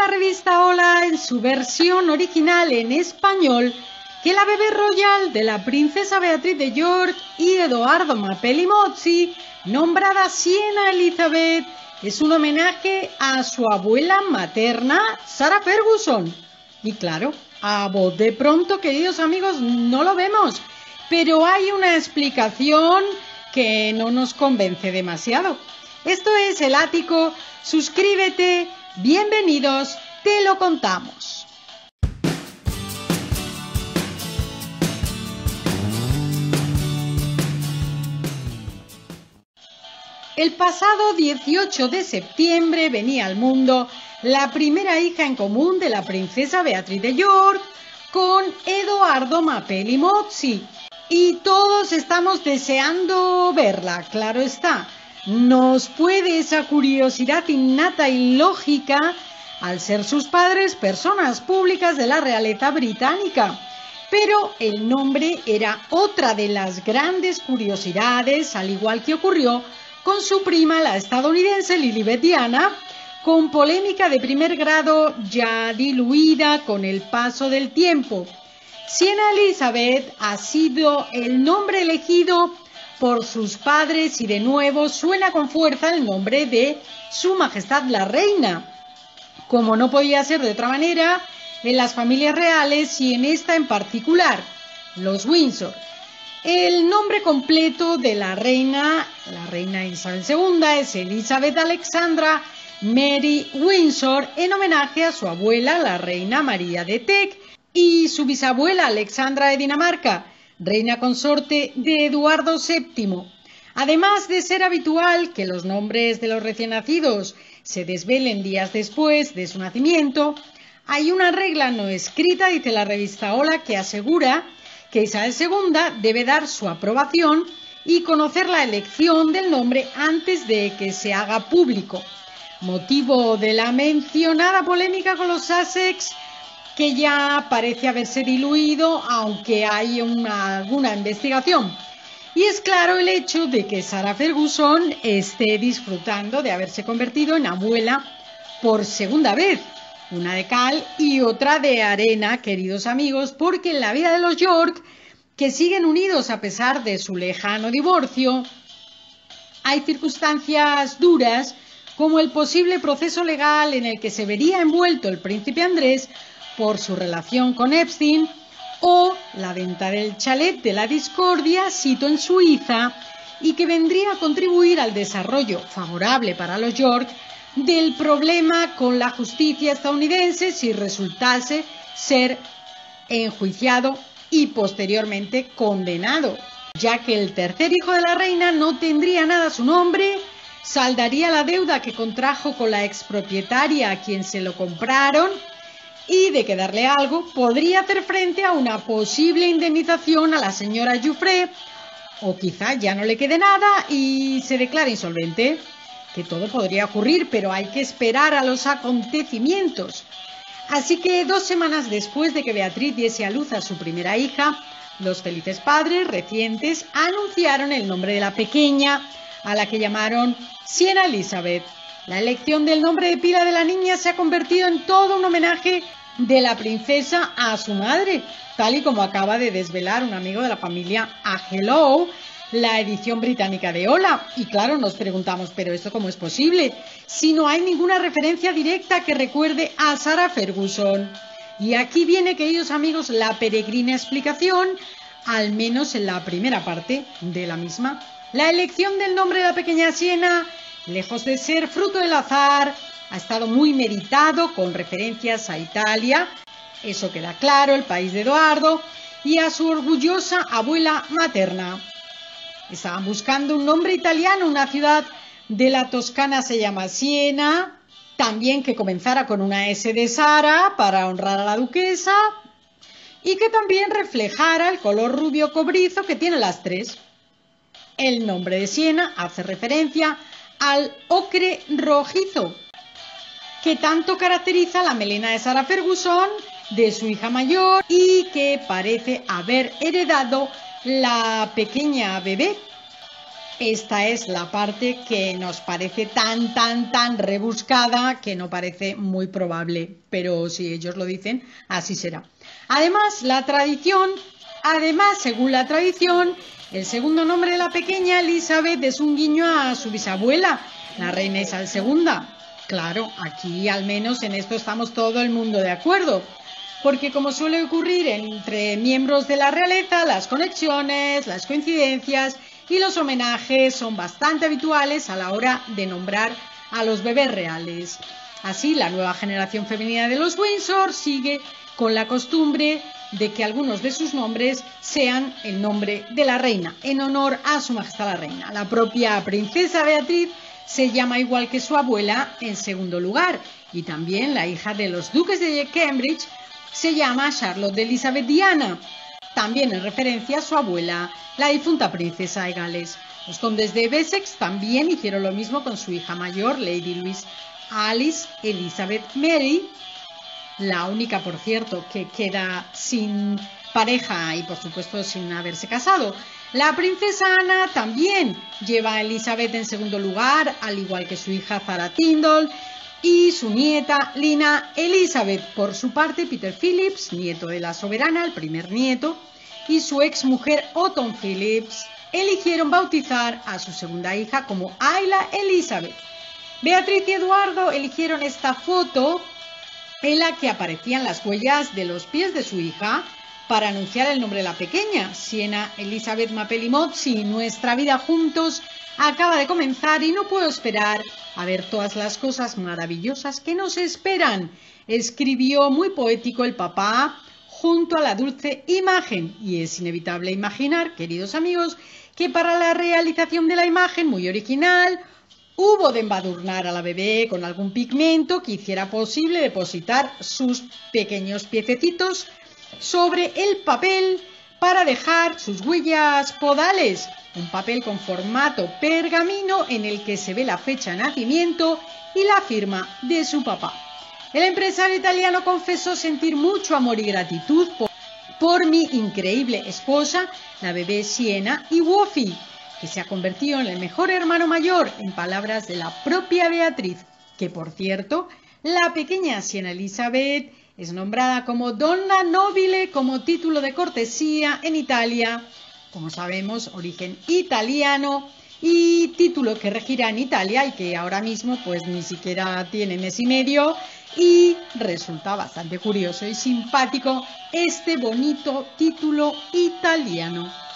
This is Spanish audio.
la revista Hola en su versión original en español que la bebé royal de la princesa Beatriz de York y Edoardo Mapelli Mozzi, nombrada Siena Elizabeth, es un homenaje a su abuela materna, Sarah Ferguson. Y claro, a voz de pronto, queridos amigos, no lo vemos, pero hay una explicación que no nos convence demasiado. Esto es El Ático, suscríbete, bienvenidos, te lo contamos. El pasado 18 de septiembre venía al mundo la primera hija en común de la princesa Beatriz de York con Edoardo Mapelli Mozzi. Y todos estamos deseando verla, claro está. Nos puede esa curiosidad innata y lógica al ser sus padres personas públicas de la realeza británica. Pero el nombre era otra de las grandes curiosidades, al igual que ocurrió con su prima, la estadounidense Lilibet Diana, con polémica de primer grado ya diluida con el paso del tiempo. Siena Elizabeth ha sido el nombre elegido por sus padres y de nuevo suena con fuerza el nombre de Su Majestad la Reina. Como no podía ser de otra manera, en las familias reales y en esta en particular, los Windsor. El nombre completo de la reina Isabel II, es Elizabeth Alexandra Mary Windsor, en homenaje a su abuela, la reina María de Teck, y su bisabuela Alexandra de Dinamarca, reina consorte de Eduardo VII. Además de ser habitual que los nombres de los recién nacidos se desvelen días después de su nacimiento, hay una regla no escrita, dice la revista Hola, que asegura que Isabel II debe dar su aprobación y conocer la elección del nombre antes de que se haga público. Motivo de la mencionada polémica con los Sussex, que ya parece haberse diluido, aunque hay alguna investigación. Y es claro el hecho de que Sarah Ferguson esté disfrutando de haberse convertido en abuela por segunda vez. Una de cal y otra de arena, queridos amigos, porque en la vida de los York, que siguen unidos a pesar de su lejano divorcio, hay circunstancias duras, como el posible proceso legal en el que se vería envuelto el príncipe Andrés por su relación con Epstein, o la venta del chalet de la discordia, sito en Suiza, y que vendría a contribuir al desarrollo favorable para los York del problema con la justicia estadounidense si resultase ser enjuiciado y posteriormente condenado, ya que el tercer hijo de la reina no tendría nada a su nombre, saldaría la deuda que contrajo con la expropietaria a quien se lo compraron y, de quedarle algo, podría hacer frente a una posible indemnización a la señora Giuffre, o quizá ya no le quede nada y se declare insolvente. Que todo podría ocurrir, pero hay que esperar a los acontecimientos. Así que 2 semanas después de que Beatriz diese a luz a su primera hija, los felices padres recientes anunciaron el nombre de la pequeña, a la que llamaron Siena Elizabeth. La elección del nombre de pila de la niña se ha convertido en todo un homenaje de la princesa a su madre, tal y como acaba de desvelar un amigo de la familia a Hello, la edición británica de Hola. Y claro, nos preguntamos, ¿pero esto cómo es posible? Si no hay ninguna referencia directa que recuerde a Sarah Ferguson. Y aquí viene, queridos amigos, la peregrina explicación, al menos en la primera parte de la misma. La elección del nombre de la pequeña Siena, lejos de ser fruto del azar, ha estado muy meditado con referencias a Italia, eso queda claro, el país de Edoardo, y a su orgullosa abuela materna. Estaban buscando un nombre italiano, una ciudad de la Toscana se llama Siena, también que comenzara con una S de Sara para honrar a la duquesa y que también reflejara el color rubio cobrizo que tienen las tres. El nombre de Siena hace referencia al ocre rojizo que tanto caracteriza la melena de Sarah Ferguson, de su hija mayor, y que parece haber heredado la pequeña bebé. esta es la parte que nos parece tan rebuscada que no parece muy probable, pero si ellos lo dicen, así será. Además, según la tradición, el segundo nombre de la pequeña Elizabeth es un guiño a su bisabuela, la reina Isabel II. Claro, aquí al menos en esto estamos todo el mundo de acuerdo, porque como suele ocurrir entre miembros de la realeza, las conexiones, las coincidencias y los homenajes son bastante habituales a la hora de nombrar a los bebés reales. Así, la nueva generación femenina de los Windsor sigue con la costumbre de que algunos de sus nombres sean el nombre de la reina, en honor a su majestad la reina. La propia princesa Beatriz se llama igual que su abuela en segundo lugar, y también la hija de los duques de Cambridge se llama Charlotte Elizabeth Diana, también en referencia a su abuela, la difunta princesa de Gales. Los condes de Wessex también hicieron lo mismo con su hija mayor, Lady Louise Alice Elizabeth Mary, la única, por cierto, que queda sin pareja y, por supuesto, sin haberse casado. La princesa Ana también lleva a Elizabeth en segundo lugar, al igual que su hija Zara Tindall y su nieta Lina Elizabeth. Por su parte, Peter Phillips, nieto de la soberana, el primer nieto, y su ex mujer Otton Phillips eligieron bautizar a su segunda hija como Ayla Elizabeth. Beatriz y Eduardo eligieron esta foto en la que aparecían las huellas de los pies de su hija para anunciar el nombre de la pequeña, Sienna Elizabeth Mappely Mozzi. Nuestra vida juntos acaba de comenzar y no puedo esperar a ver todas las cosas maravillosas que nos esperan, escribió muy poético el papá junto a la dulce imagen. Y es inevitable imaginar, queridos amigos, que para la realización de la imagen muy original hubo de embadurnar a la bebé con algún pigmento que hiciera posible depositar sus pequeños piececitos sobre el papel para dejar sus huellas podales, un papel con formato pergamino en el que se ve la fecha de nacimiento y la firma de su papá. El empresario italiano confesó sentir mucho amor y gratitud por mi increíble esposa, la bebé Sienna y Wofi, que se ha convertido en el mejor hermano mayor, en palabras de la propia Beatriz, que por cierto, la pequeña Sienna Elizabeth es nombrada como Donna Nobile como título de cortesía en Italia, como sabemos, origen italiano, y título que regirá en Italia y que ahora mismo pues ni siquiera tiene mes y medio, y resulta bastante curioso y simpático este bonito título italiano.